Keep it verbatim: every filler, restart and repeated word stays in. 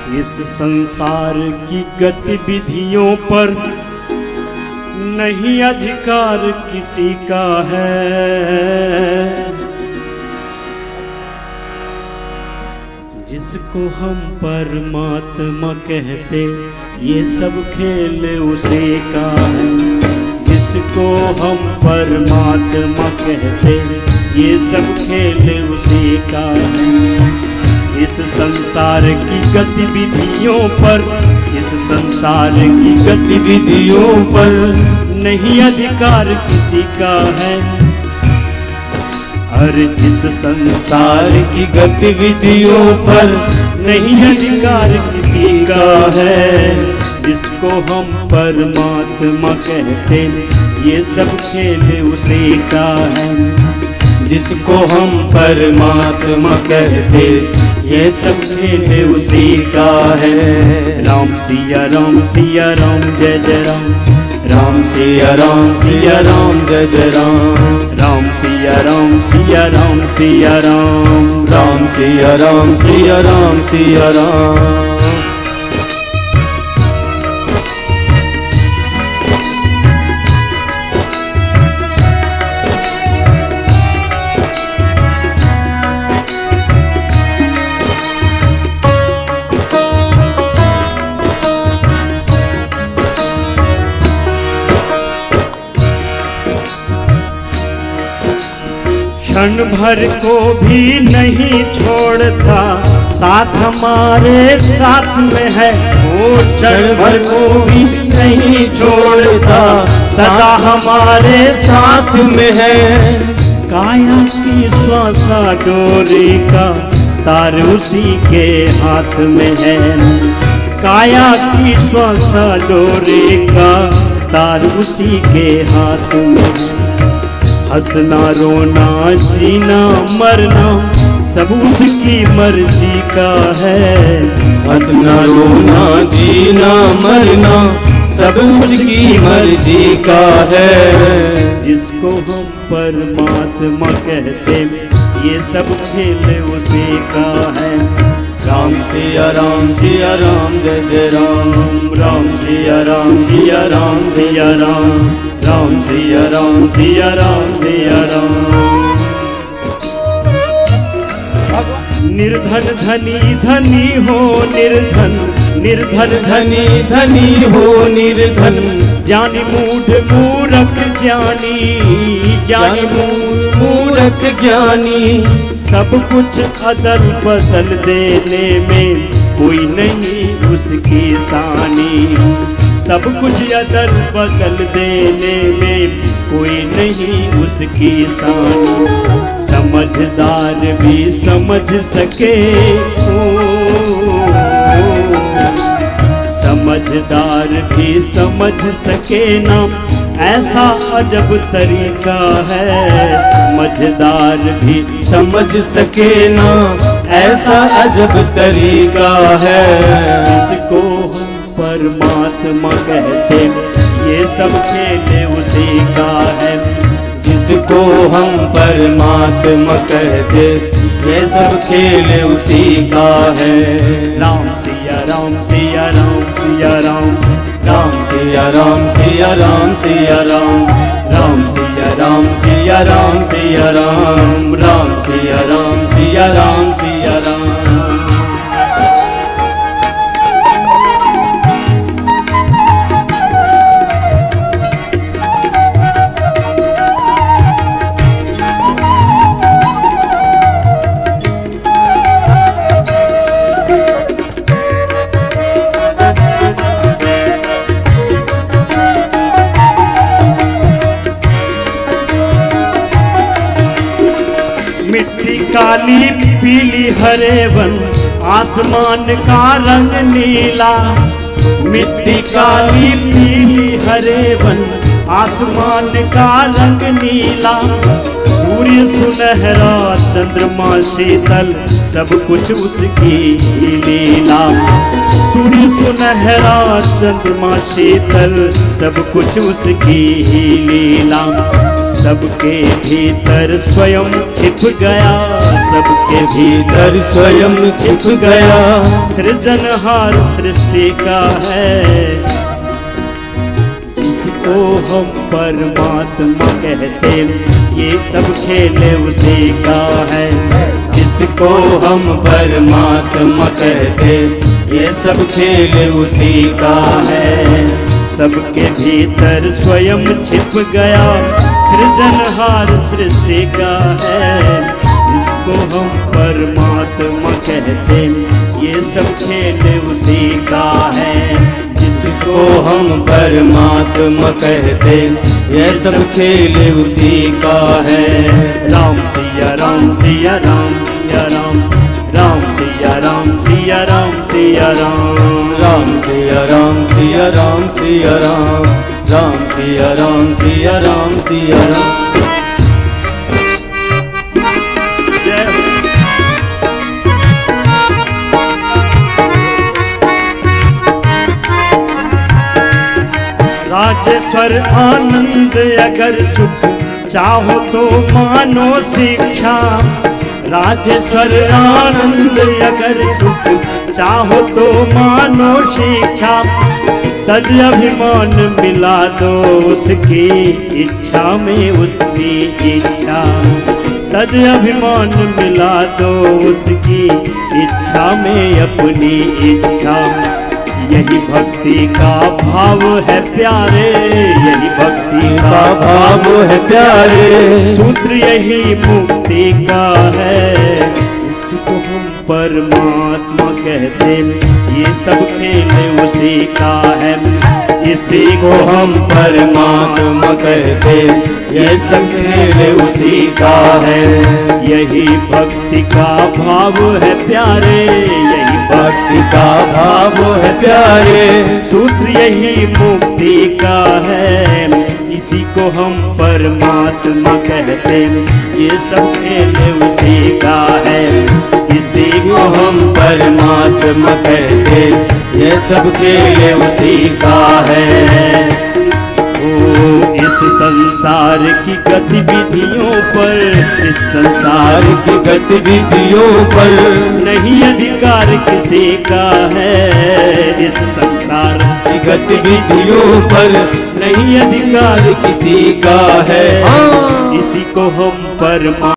इस संसार की गतिविधियों पर नहीं अधिकार किसी का है। जिसको हम परमात्मा कहते ये सब खेल उसी का है। जिसको हम परमात्मा कहते ये सब खेल उसी का है। इस संसार की गतिविधियों पर इस संसार की गतिविधियों पर नहीं अधिकार किसी का है। और इस संसार की गतिविधियों पर नहीं अधिकार किसी का है। जिसको हम परमात्मा कहते ये सब खेल उसी का है। जिसको हम परमात्मा कहते ये सब खेल उसी का है। राम सिया राम सिया राम जय जय राम। राम सिया राम सिया राम जय जय राम। राम सिया राम सिया राम सिया राम। राम सिया राम सिया राम सिया राम। क्षण भर को भी नहीं छोड़ता साथ हमारे साथ में है। वो क्षण भर को भी नहीं छोड़ता सदा हमारे साथ में है। काया की श्वासा डोरी का तार उसी के हाथ में है। काया की श्वासा डोरी का तार उसी के हाथ में है। हंसना रोना जीना मरना सब उसकी मर्जी का है। हंसना रोना जीना मरना सब उसकी मर्जी का है। जिसको हम परमात्मा कहते ये सब खेल उसी का है। राम सिया राम सिया राम जय जय राम। राम सिया राम सिया राम सिया राम। राम सिया राम सिया राम सिया राम। निर्धन धनी धनी हो निर्धन निर्धन धनी धनी हो निर्धन। ज्ञानी मूढ़ मूरख ज्ञानी ज्ञानी मूरख ज्ञानी। सब कुछ अदल बदल देने में कोई नहीं उसकी सानी। सब कुछ अदल बदल देने में कोई नहीं उसकी शान। समझदार भी समझ सके ओ, समझदार भी समझ सके ना ऐसा अजब तरीका है। समझदार भी समझ सके ना ऐसा अजब तरीका है। इसको हम परमात्मा कहते ये सब खेल उसी का है। जिसको हम परमात्मा कहते ये सब खेल उसी का है। राम सिया राम सिया राम सिया राम। राम सिया राम सिया राम सिया राम। राम सिया राम सिया राम सिया राम। राम सिया राम सिया राम सिया राम। मिट्टी काली पीली हरे वन आसमान का रंग नीला। मिट्टी काली पीली हरे वन आसमान का रंग नीला। सूर्य सुनहरा चंद्रमा शीतल सब कुछ उसकी लीला। सूर्य सुनहरा चंद्रमा शीतल सब कुछ उसकी लीला। सबके भीतर स्वयं छिप गया, सबके भीतर स्वयं छिप गया। सृजनहार सृष्टि का है, इसको हम परमात्मा कहते, ये सब खेल उसी का है। जिसको हम परमात्मा कहते, ये सब खेल उसी का है। सबके भीतर स्वयं छिप गया, सृजनहार सृष्टि का है। इसको हम परमात्मा कहते, ये सब खेल उसी का है। जिसको हम परमात्मा कहते, ये सब खेल उसी का है। राम सिया राम सिया राम सिया राम, राम सिया राम सिया राम सिया राम, राम सिया राम सिया राम सिया राम, राम सिया राम सिया राम सिया राम। राजेश्वर आनंद अगर सुख चाहो तो मानो शिक्षा, राजेश्वर आनंद अगर सुख चाहो तो मानो शिक्षा। तज अभिमान मिला दो उसकी इच्छा में उसकी इच्छा, तज अभिमान मिला दो उसकी इच्छा में अपनी इच्छा। यही भक्ति का भाव है प्यारे, यही भक्ति का भाव है प्यारे। सूत्र यही मुक्ति का है, इसको हम परमात्मा कहते, ये सब खेल उसी का है। इसी को हम परमात्मा कहते, ये सब खेल उसी का है। यही भक्ति का भाव है प्यारे, यही भक्ति का भाव है प्यारे। सूत्र यही मुक्ति का है, इसी को हम परमात्मा कहते, ये सब खेल उसी का है। इसी को हम परमात्मा कहते, ये सब खेल उसी का है। ओ इस संसार की गतिविधियों पर, इस संसार की गतिविधियों पर नहीं अधिकार किसी का है। इस संसार की गतिविधियों पर नहीं अधिकार किसी का है। इसी को हम परमात्मा